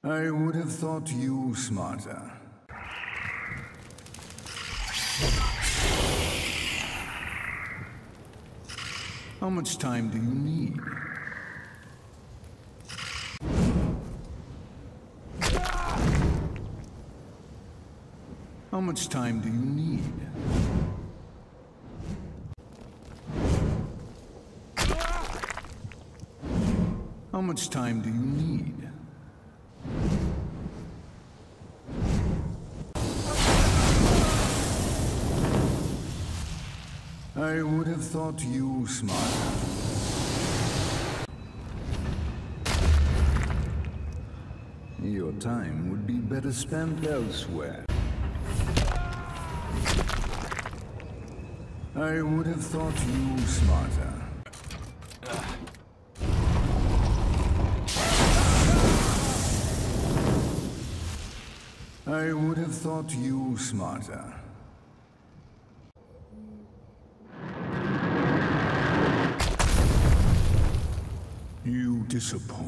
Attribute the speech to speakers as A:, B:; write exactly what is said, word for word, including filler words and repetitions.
A: I would have thought you smarter. How much time do you need? How much time do you need? How much time do you need? I would have thought you smarter. Your time would be better spent elsewhere. I would have thought you smarter. I would have thought you smarter. You disappoint.